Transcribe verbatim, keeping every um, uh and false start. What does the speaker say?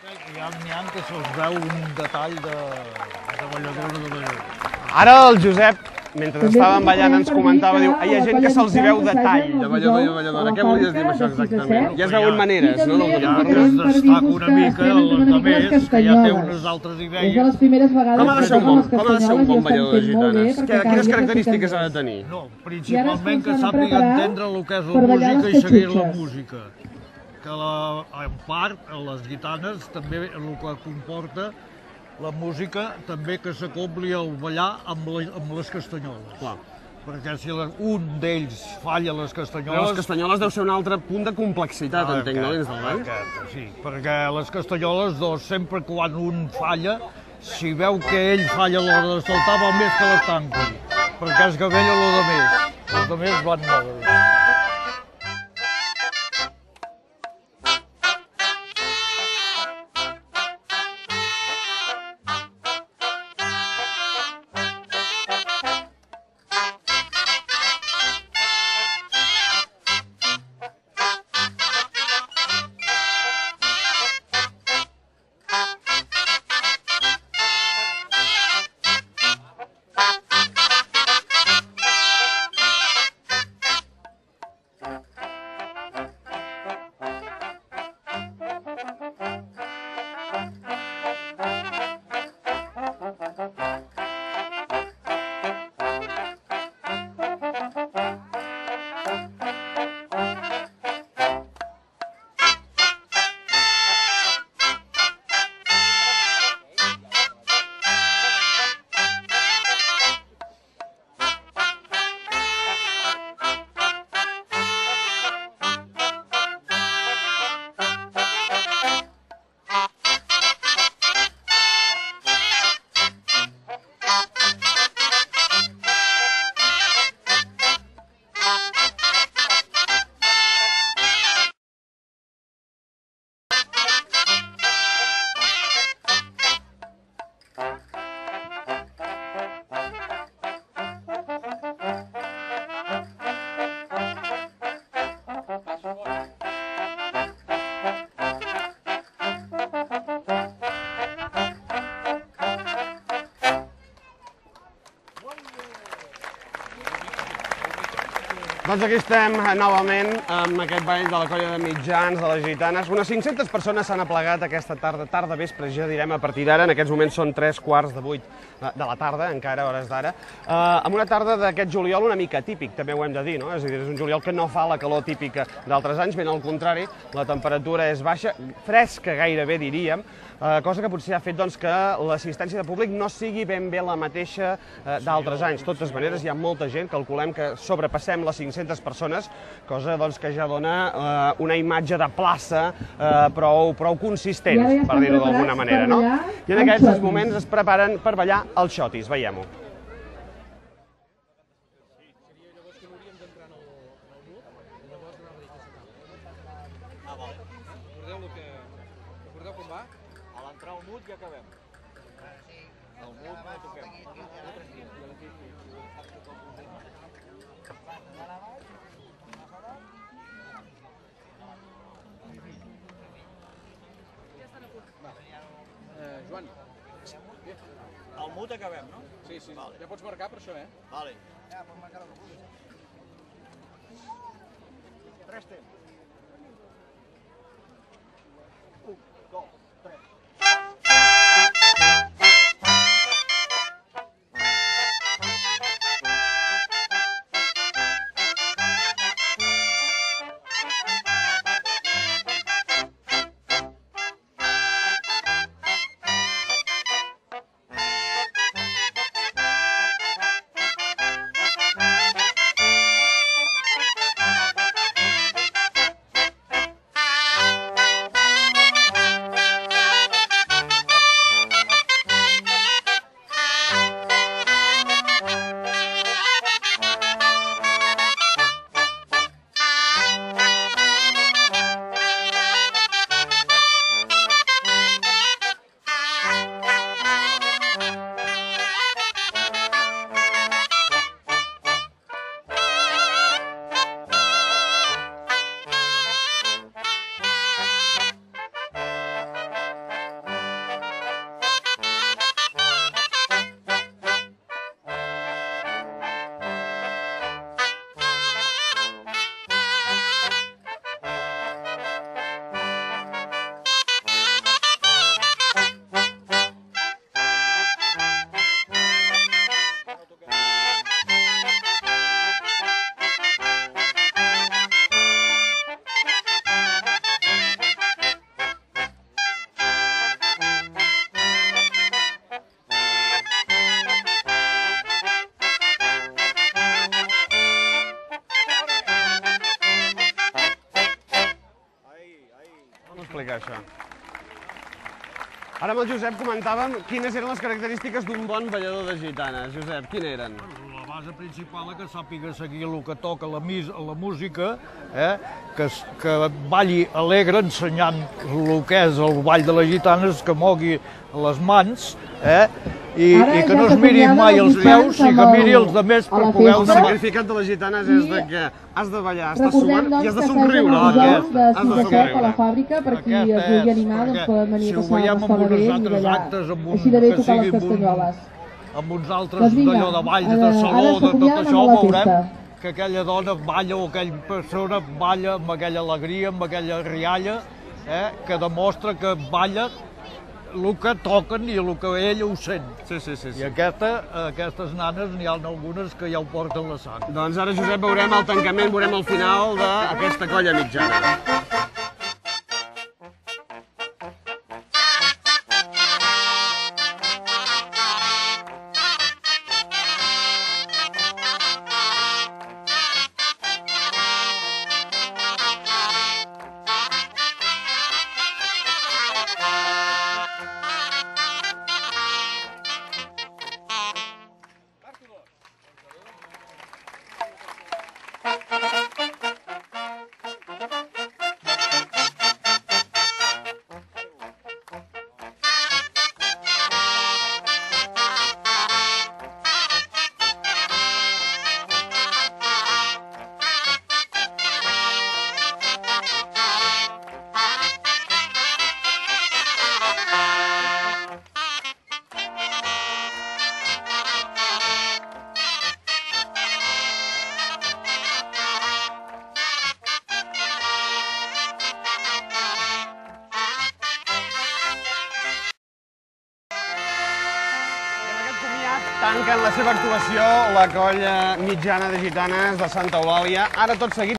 N'hi ha que se'ls veu un detall de balladora de balladora. Ara el Josep, mentre estàvem ballant, ens comentava, diu, hi ha gent que se'ls hi veu detall de ballador i balladora. Què volies dir amb això exactament? Ja es veuen maneres, no? Ja que es destaca una mica els altres, que ja té unes altres idees. Com ha de ser un bon, com ha de ser un bon ballador de gitanes? Quines característiques ha de tenir? No, principalment que sàpiga entendre el que és la música i seguir la música. Que en part, les gitanes, també el que comporta la música, també que s'acobli al ballar amb les castanyoles. Perquè si un d'ells falla les castanyoles... Les castanyoles deu ser un altre punt de complexitat, entenc, no, dins del ball? Sí, perquè les castanyoles, doncs, sempre quan un falla, si veu que ell falla a l'hora de saltar, val més que les tanqui, perquè es gavella el de més. Els de més van moure. Doncs aquí estem novament amb aquest ball de la colla de mitjans, de les gitanes. Unes cinc-centes persones s'han aplegat aquesta tarda, tarda vespre, ja direm a partir d'ara. En aquests moments són tres quarts de vuit de la tarda, encara a hores d'ara. Amb una tarda d'aquest juliol una mica típic, també ho hem de dir, no? És a dir, és un juliol que no fa la calor típica d'altres anys, ben al contrari, la temperatura és baixa, fresca gairebé diríem, cosa que potser ha fet que l'assistència de públic no sigui ben bé la mateixa d'altres anys. De totes maneres, hi ha molta gent, calculem que sobrepassem les cinc-centes persones, cosa que ja dona una imatge de plaça prou consistent, per dir-ho d'alguna manera, no? I en aquests moments es preparen per ballar els xotis, veiem-ho. Recordeu com va? A l'entrar al mut ja acabem. Al mut no toquem. Joan. Al mut acabem, no? Sí, sí. Ja pots marcar per això, eh? Vale. Ja, pots marcar el mut. Tres temps. Un, dos, tres. explicar això. Ara amb el Josep comentàvem quines eren les característiques d'un bon ballador de gitanes. Josep, quines eren? La base principal és que sàpiga seguir el que toca la, mis, la música, eh? que, que balli alegre ensenyant el que és el ball de les gitanes, que mogui les mans, eh? I, i que no es miri mai els peus i que miri els altres per poder... El significat de les gitanes és de que has de ballar, estàs suant i has de somriure. Recordem de sis a set a la fàbrica, per qui es vulgui animar, doncs poden venir a passar l'estona bé i ballar així de bé tocar les castanyoles. Amb uns altres d'allò de balls, de saló, de tot això, veurem que aquella dona balla o aquella persona balla amb aquella alegria, amb aquella rialla, eh, que demostra que balla el que toquen i el que ell ho sent. Sí, sí, sí. I aquesta, aquestes nanes n'hi ha algunes que ja ho porten la sang. Doncs ara, Josep, veurem el tancament, veurem el final d'aquesta colla mitjana. Tanquen la seva actuació la colla mitjana de gitanes de Santa Eulàlia. Ara tot seguit